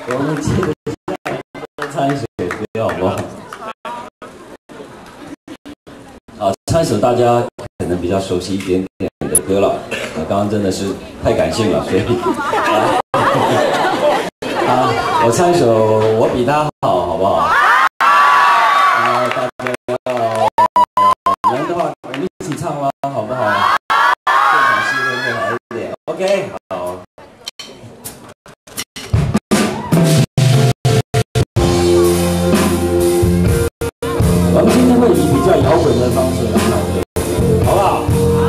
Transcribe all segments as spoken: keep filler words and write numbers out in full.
我们接着唱一首歌好不好？啊，唱一首大家可能比较熟悉一点点的歌了。啊，刚刚真的是太感性了，所以啊，啊，我唱一首《我比他好》，好不好？啊，大家要能的话，我们一起唱吗？好不好？现场气氛会好一点。OK， 好。 我们今天会以比较摇滚的方式来唱这个歌，好不好？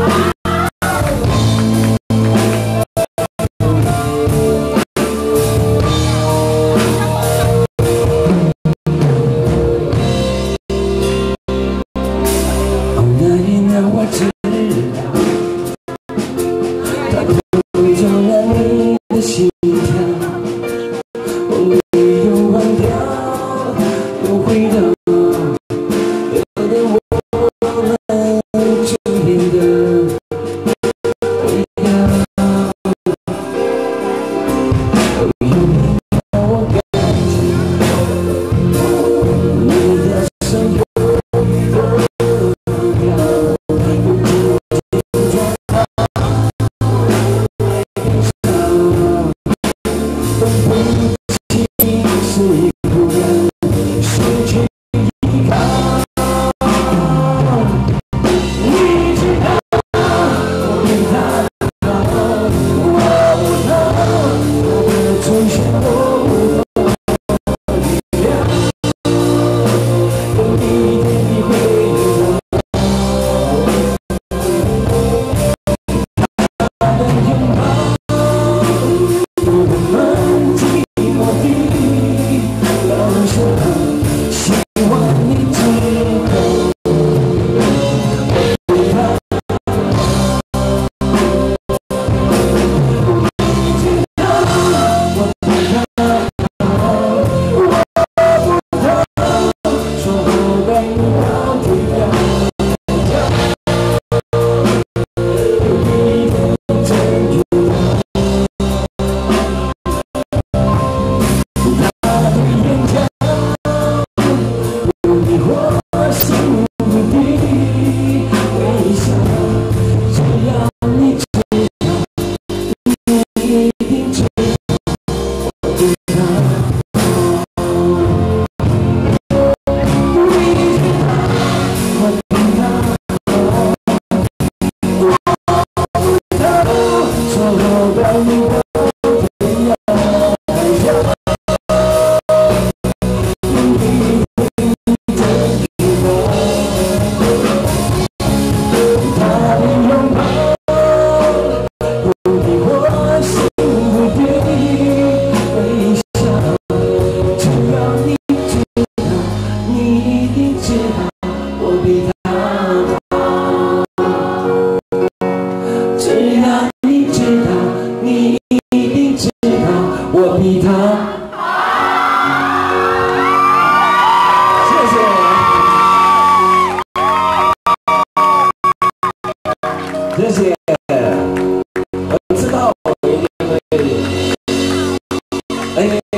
哦，那一秒我知道，它会ကြော燃你的心跳，我没有忘掉，又回到。 谢谢，我知道我一定会，哎。